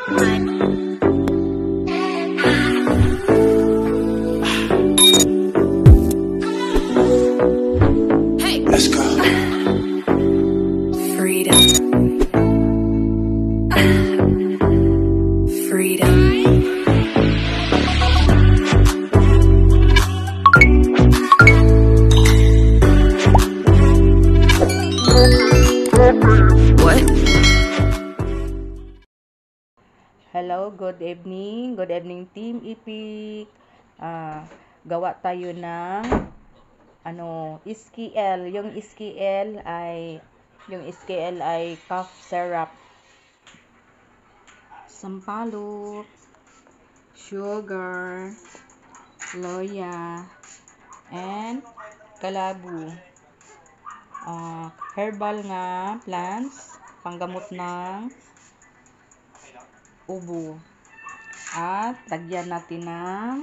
Let's go. Freedom. Freedom. What? Hello, good evening. Good evening, Team Epic. Gawa tayo ng SKL. Yung SKL ay cough syrup, sampalok, sugar, loya, and kalabu. Herbal nga plants, panggamot ng ubo. At lagyan natin ng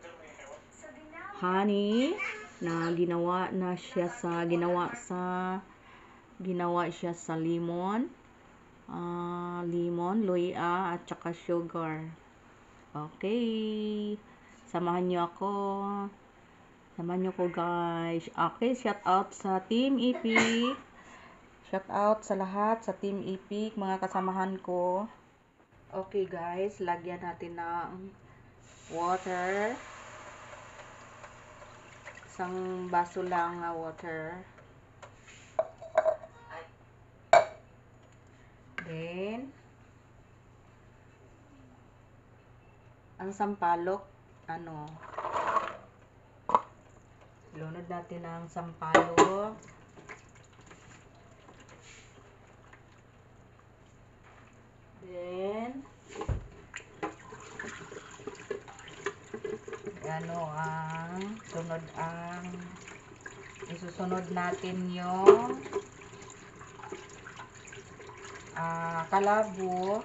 honey na ginawa siya sa lemon, luya at saka sugar. Okay. Samahan niyo ko guys. Okay, shout out sa Team Epic. Shout out sa lahat sa Team Epic, mga kasamahan ko. Okay guys, lagyan natin ng water. Isang baso lang na water. Then, ang sampalok, lunod natin ang sampalok. Then, isusunod natin yung kalabu.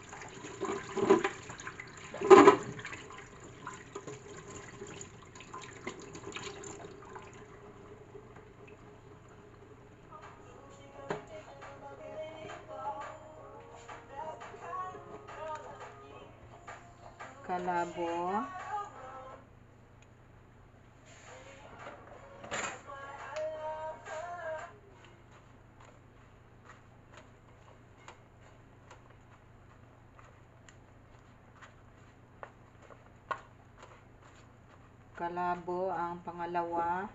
Kalabo ang pangalawa.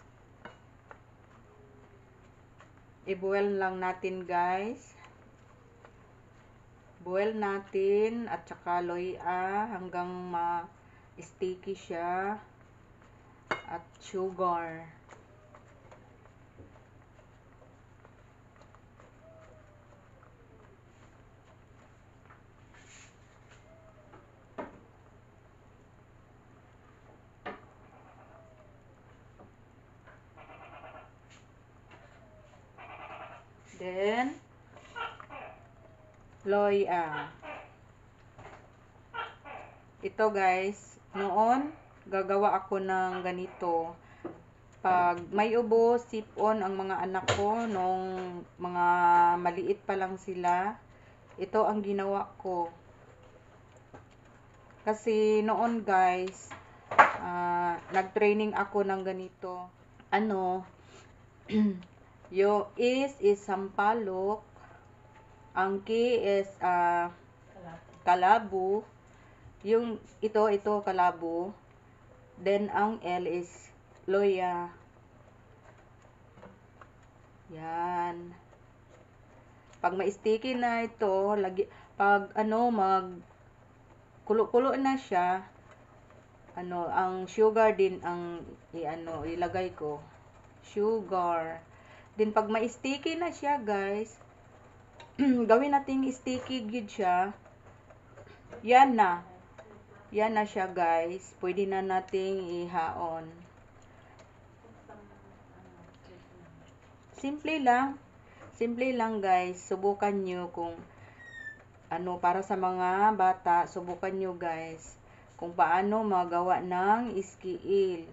I-boil lang natin guys. Boil natin at saka loya hanggang ma-sticky siya. At sugar. Then, loya. Ito guys, noon gagawa ako ng ganito. Pag may ubo, sipon ang mga anak ko nung mga maliit pa lang sila. Ito ang ginawa ko. Kasi noon guys, nag-training ako ng ganito. Yung is sampalok, ang K is kalabu, yung ito kalabu, then ang L is loya. Yan. Pag ma-sticky na ito, pag mag kulo-kulo na siya, ang sugar din ang ilagay ko. Sugar. Then, pag ma-sticky na siya, guys, gawin natin sticky gid siya. Yan na siya, guys. Pwede na nating ihaon. Simple lang, guys. Subukan nyo kung para sa mga bata, subukan nyo, guys, kung paano magawa ng SKL.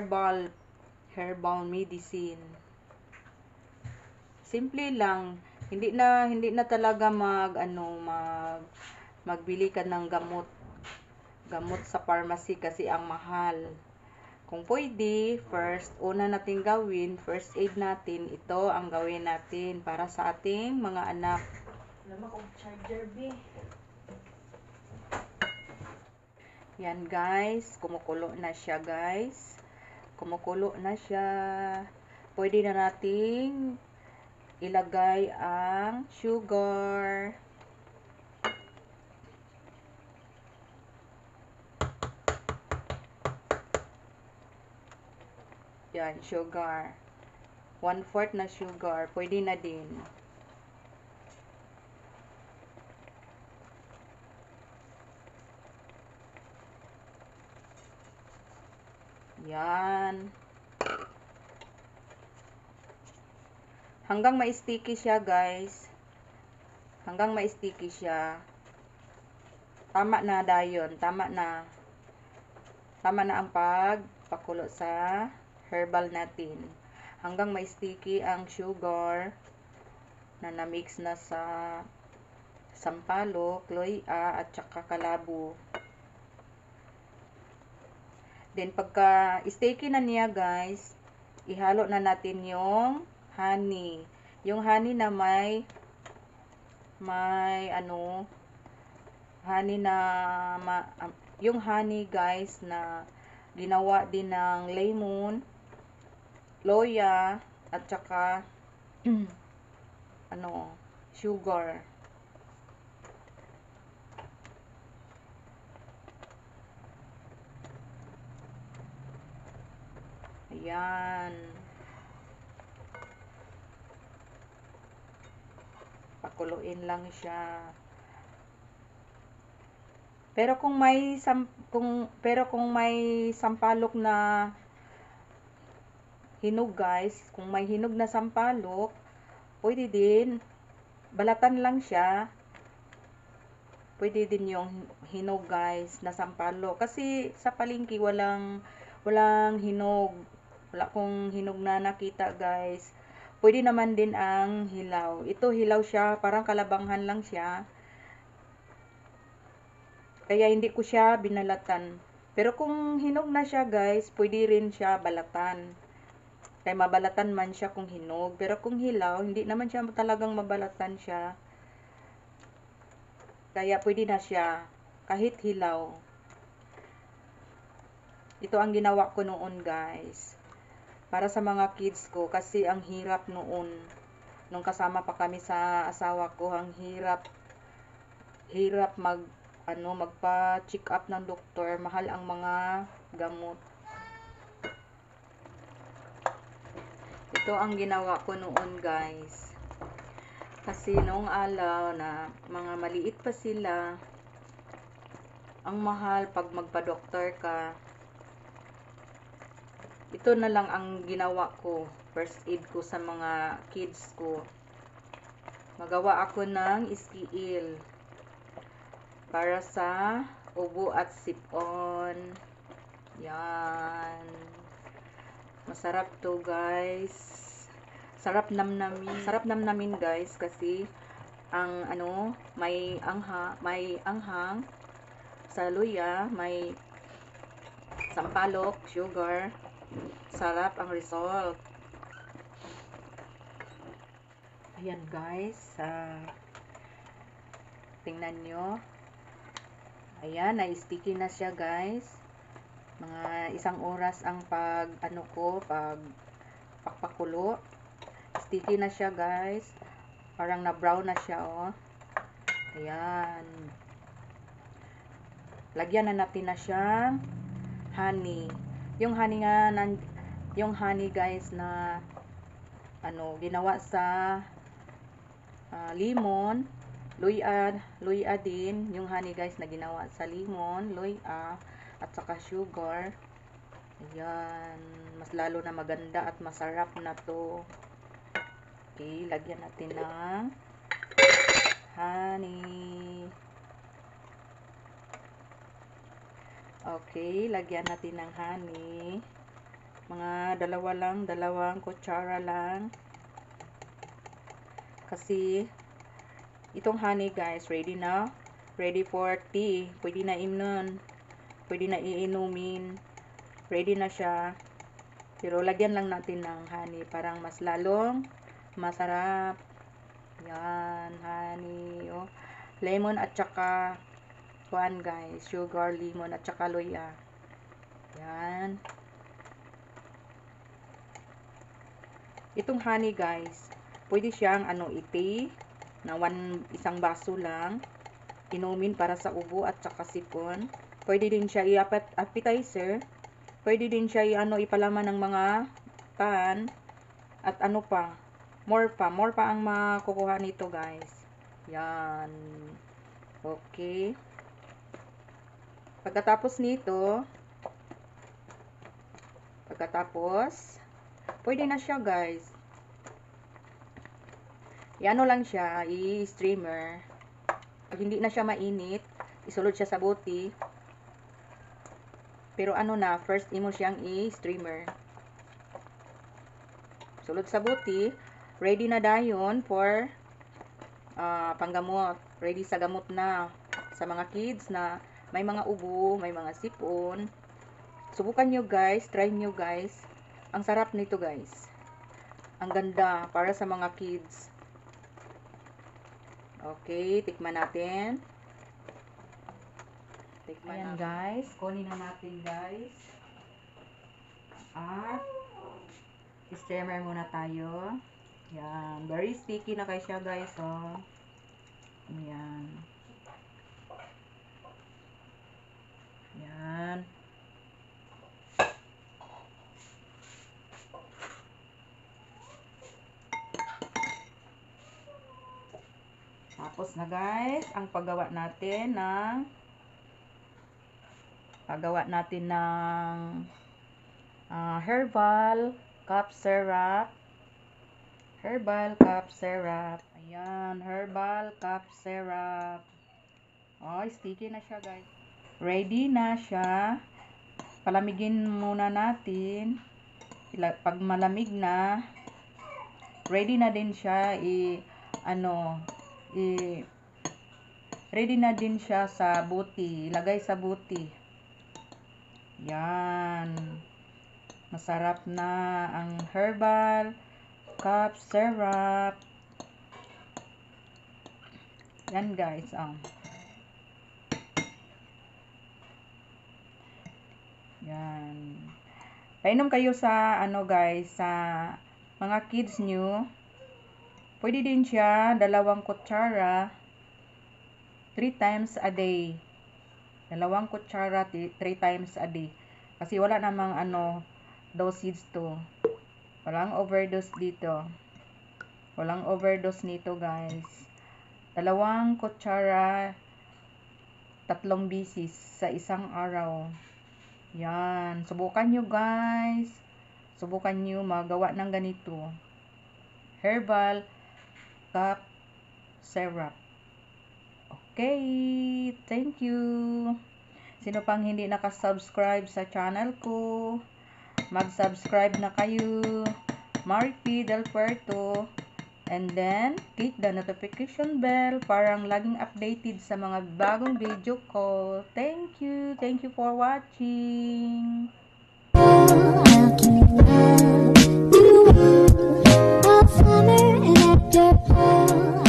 Herbal medicine. Simple lang. Hindi na talaga magbili ka ng gamot sa pharmacy kasi ang mahal. Kung pwede, una natin gawin, first aid natin, ito ang gawin natin para sa ating mga anak. Wala akong charger, B. Yan guys, kumukulo na siya guys. Kumukulo na siya. Pwede na nating ilagay ang sugar. Yan, sugar. 1/4 na sugar. Pwede na din. Yan. Hanggang ma-sticky siya, guys. Hanggang ma-sticky siya. Tama na dayon. Tama na. Tama na ang pagpakulo sa herbal natin. Hanggang ma-sticky ang sugar na na-mix na sa sampalok, loya, at saka kalabu. Then, pagka sticky na niya, guys, ihalo na natin yung honey. Yung honey na yung honey, guys, na ginawa din ng lemon, loya, at saka sugar. Ayan. Pakuluin lang siya. Pero kung may sampalok na hinog, guys, kung may hinog na sampalok, pwede din balatan lang siya. Pwede din yung hinog, guys, na sampalok. Kasi sa palengke walang hinog. Wala kong hinog na nakita, guys. Pwede naman din ang hilaw. Ito hilaw siya, parang kalabanghan lang siya. Kaya hindi ko siya binalatan. Pero kung hinog na siya, guys, pwede rin siya balatan. Kaya mabalatan man siya kung hinog. Pero kung hilaw, hindi naman siya talagang mabalatan siya. Kaya pwede na siya kahit hilaw. Ito ang ginawa ko noon, guys. Para sa mga kids ko. Kasi ang hirap noon. Nung kasama pa kami sa asawa ko, ang hirap magpa-check up ng doktor. Mahal ang mga gamot. Ito ang ginawa ko noon, guys. Kasi noong alaw na mga maliit pa sila, ang mahal pag magpa-doktor ka. Ito na lang ang ginawa ko. First aid ko sa mga kids ko. Magawa ako ng iskiil para sa ubo at sipon. Yan. Masarap to, guys. Sarap namnamin, guys, kasi ang may anghang sa luya, may sampalok, sugar. Sarap ang result. Ayan, guys. Tingnan nyo. Ayan, na-sticky na siya, guys. Mga 1 oras ang pagpakulo. Sticky na siya, guys. Parang na-brown na siya, oh. Ayan. Lagyan na natin na siyang honey. Yung honey, guys, na ginawa sa lemon, luya din. Yung honey, guys, na ginawa sa lemon, luya, at saka sugar. Ayan. Mas lalo na maganda at masarap na to. Okay, lagyan natin ng honey. Okay, lagyan natin ng honey. Mga dalawang kutsara lang. Kasi itong honey guys, ready na. Ready for tea. Pwede na inom. Pwede na iinumin. Ready na siya. Pero lagyan lang natin ng honey. Parang mas lalong masarap. Yan, honey. Oh. Lemon at saka kuan guys. Sugar, lemon at saka luya. Yan. Itong honey guys, pwede siyang iti na isang baso lang. Inumin para sa ubo at saka sipon. Pwede din siya i-appetizer. Pwede din siya ipalaman ng mga pan. At ano pa. More pa ang makukuha nito guys. Yan. Okay. Pagkatapos nito, pwede na siya guys. Iano lang siya, i-streamer. Pag hindi na siya mainit, isulod siya sa buti. Pero first imo siyang i-streamer. Sulod sa buti, ready na dayon for panggamot. Ready sa gamot na sa mga kids na may mga ubo, may mga sipon. Subukan nyo guys, try nyo guys. Ang sarap nito guys. Ang ganda para sa mga kids. Okay, tikman natin. Ayan guys, kunin na natin guys. At steamer muna tayo. Yan, very sticky na kayo siya guys, oh. Yan. Yan. Tapos na guys, ang paggawa natin ng herbal cup syrup. Herbal cup syrup. Ayan, herbal cup syrup. Oh, sticky na siya guys. Ready na siya. Palamigin muna natin. Pag malamig na, ready na din siya ready na din siya sa buti. Ilagay sa buti. Yan. Masarap na ang herbal cup syrup. Yan guys. Yan. Painom kayo sa guys, sa mga kids nyo. Pwede din siya 2 kutsara 3 times a day. 2 kutsara 3 times a day. Kasi wala namang dosage to. Walang overdose dito. Walang overdose nito guys. 2 kutsara 3 bisis sa isang araw. Yan. Subukan nyo guys. Subukan nyo magawa ng ganito. Herbal cup syrup. Okay. Thank you. Sino pang hindi nakasubscribe sa channel ko, mag-subscribe na kayo. Marky Del Puerto. And then, click the notification bell para laging updated sa mga bagong video ko. Thank you. Thank you for watching. How can we love you? A summer and after fall.